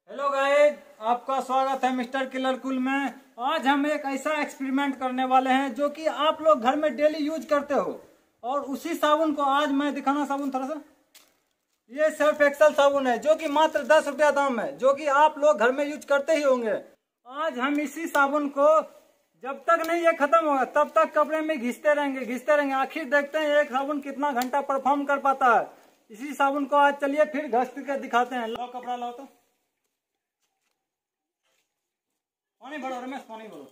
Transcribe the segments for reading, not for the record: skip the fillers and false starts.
Hello guys, आपका स्वागत है मिस्टर किलर कूल में। आज हम एक ऐसा एक्सपेरिमेंट करने वाले हैं जो कि आप लोग घर में डेली यूज करते हो, और उसी साबुन को आज मैं दिखाना। साबुन थोड़ा सा, ये सर्फ एक्सल साबुन है जो कि मात्र 10 रुपया दाम है, जो कि आप लोग घर में यूज करते ही होंगे। आज हम इसी साबुन को जब तक नहीं ये खत्म होगा तब तक कपड़े में घिसते रहेंगे। आखिर देखते हैं एक साबुन कितना घंटा परफॉर्म कर पाता है। इसी साबुन को आज चलिए फिर घस के दिखाते हैं। लो कपड़ा लाओ, तो पानी भरो रमेश, पानी भरो।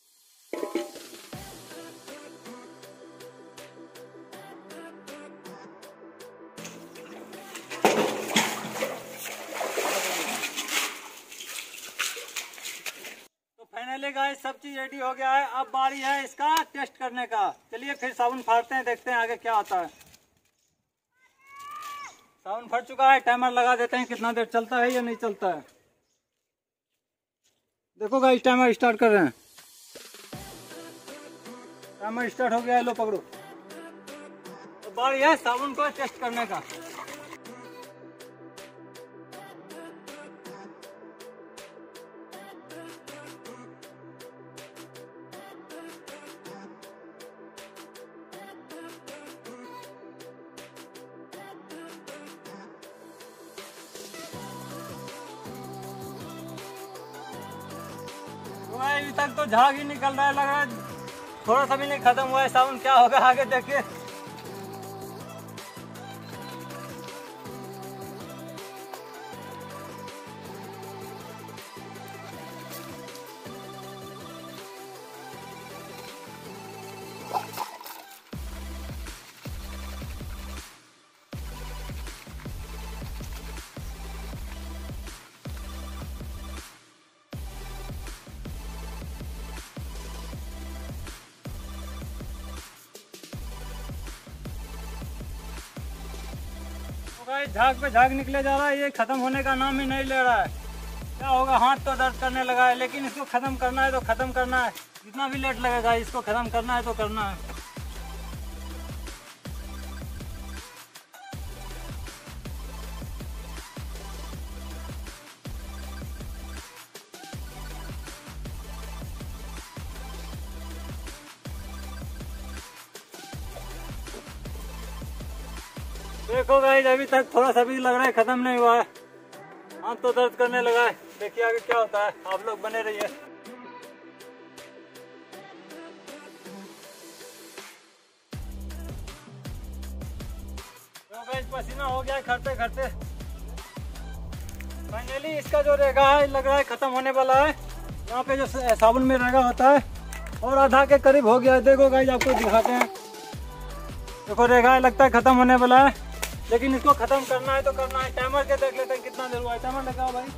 तो फाइनली गाइस सब चीज रेडी हो गया है। अब बारी है इसका टेस्ट करने का। चलिए फिर साबुन फाड़ते हैं, देखते हैं आगे क्या आता है। साबुन फट चुका है, टाइमर लगा देते हैं कितना देर चलता है या नहीं चलता है। देखो गाइस, टाइमर स्टार्ट कर रहे हैं। टाइमर स्टार्ट हो गया है, लो पकड़ो। तो बारी है साबुन को टेस्ट करने का। अभी तक तो झाग ही निकल रहा है, लग रहा है थोड़ा सा भी नहीं खत्म हुआ है साबुन। क्या होगा आगे देखिए। झाग पे झाग निकले जा रहा है, ये खत्म होने का नाम ही नहीं ले रहा है। क्या होगा, हाथ तो दर्द करने लगा है, लेकिन इसको खत्म करना है तो खत्म करना है। जितना भी लेट लगेगा इसको खत्म करना है तो करना है। देखो गाइस, अभी तक थोड़ा सा भी लग रहा है खत्म नहीं हुआ है। हाथ तो दर्द करने लगा है। देखिए आगे क्या होता है, आप लोग बने रहिए। तो गाइस पसीना हो गया है करते करते। फाइनली इसका जो रेगा है लग रहा है खत्म होने वाला है। यहाँ पे जो साबुन में रेगा होता है और आधा के करीब हो गया है। देखो गाइस, आपको दिखाते हैं। देखो रेगा है, लगता है खत्म होने वाला है, लेकिन इसको खत्म करना है तो करना है। टाइमर के देख लेते हैं कितना देर हुआ है। टाइमर लगाओ भाई।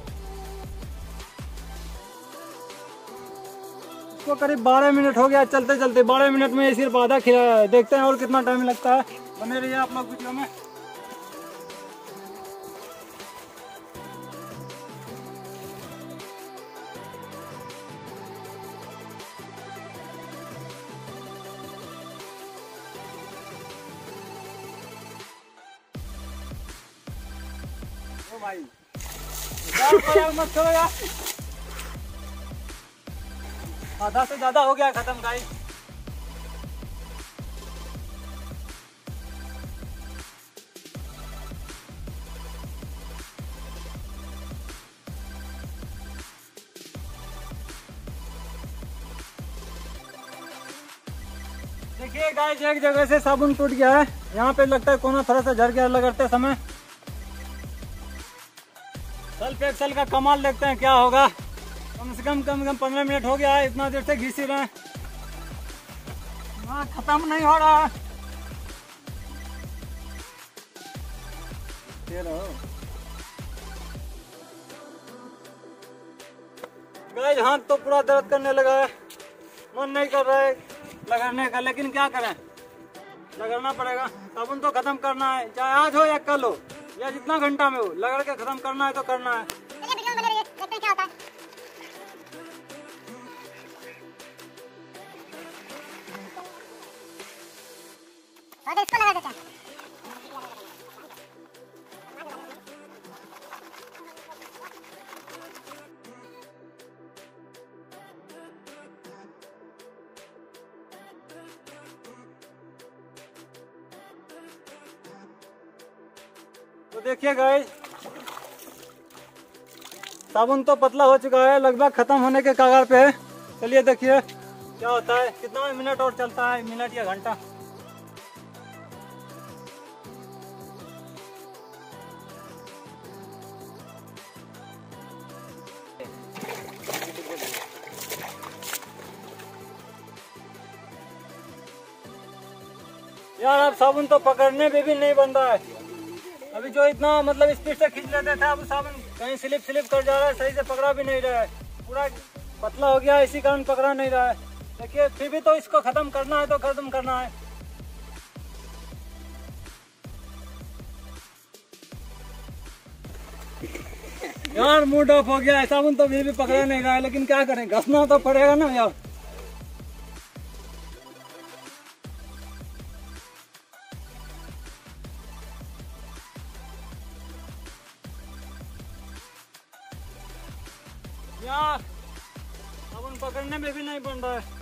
इसको करीब 12 मिनट हो गया चलते चलते। 12 मिनट में ये सिर्फ आधा खिलाया है। देखते हैं और कितना टाइम लगता है। बने रहिए आप लोग वीडियो में। भाई मत करो यार, आधा से ज्यादा हो गया खत्म गाइस। देखिए गाइस, एक जगह से साबुन टूट गया है। यहाँ पे लगता है कोना थोड़ा सा झड़ गया लगते समय। सर्फ एक्सल का कमाल देखते हैं क्या होगा। कम से कम 15 मिनट हो गया है, इतना देर से घिस ही रहे हैं। खत्म नहीं हो रहा है। गाइस हाथ तो पूरा दर्द करने लगा है, मन नहीं कर रहा है लगाने का, लेकिन क्या करें, लगाना पड़ेगा। साबुन तो खत्म करना है, चाहे आज हो या कल हो या जितना घंटा में हो, लगा के खत्म करना है तो करना है। इसको लगा देते हैं। तो देखिए गाइस, साबुन तो पतला हो चुका है, लगभग खत्म होने के कगार पे है। चलिए देखिए क्या होता है, कितना मिनट और चलता है, मिनट या घंटा। यार अब साबुन तो पकड़ने में भी नहीं बन रहा है। अभी जो इतना मतलब स्पीड से खींच लेते थे, अब साबुन कहीं स्लिप कर जा रहा है, सही से पकड़ा भी नहीं रहा है, पूरा पतला हो गया है, इसी कारण पकड़ा नहीं रहा है। देखिए फिर भी तो इसको खत्म करना है तो खत्म करना है। यार मूड ऑफ हो गया है, साबुन तो फिर भी पकड़ा नहीं रहा है, लेकिन क्या करें, घसना तो पड़ेगा ना यार। यार साबुन पकड़ने में भी नहीं बन रहा है।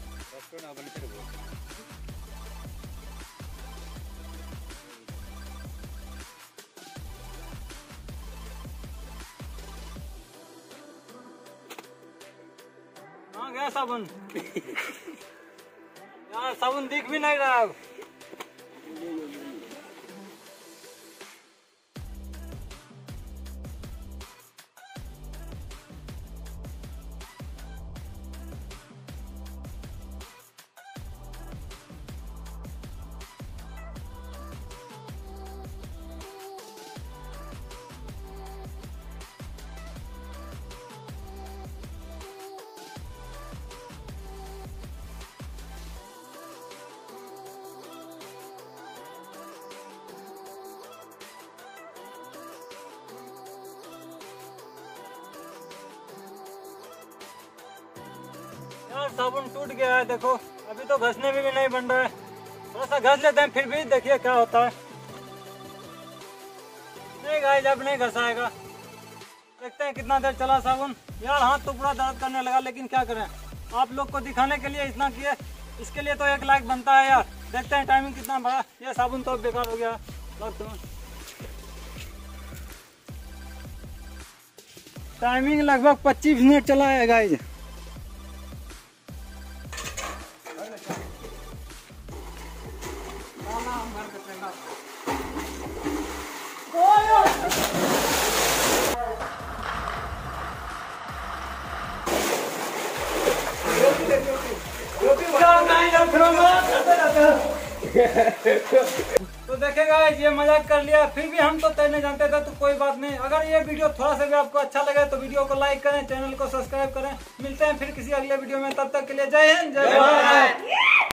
हाँ गया साबुन। यार साबुन दिख भी नहीं रहा अब। यार साबुन टूट गया है, देखो अभी तो घसने में भी नहीं बन रहा है। थोड़ा सा घस लेते हैं फिर भी, देखिए क्या होता है। नहीं गाइस अब नहीं घसाएगा, देखते हैं कितना देर चला साबुन। यार हाथ तो पूरा दर्द करने लगा, लेकिन क्या करें, आप लोग को दिखाने के लिए इतना किए, इसके लिए तो 1 लाइक बनता है यार। देखते हैं टाइमिंग कितना बड़ा। ये साबुन तो बेकार हो गया। टाइमिंग लगभग 25 मिनट चला है गाइस। तो देखेगा ये मजाक कर लिया, फिर भी हम तो तैरने जानते थे, तो कोई बात नहीं। अगर ये वीडियो थोड़ा सा भी आपको अच्छा लगे तो वीडियो को लाइक करें, चैनल को सब्सक्राइब करें। मिलते हैं फिर किसी अगले वीडियो में, तब तक के लिए जय हिंद जय भारत।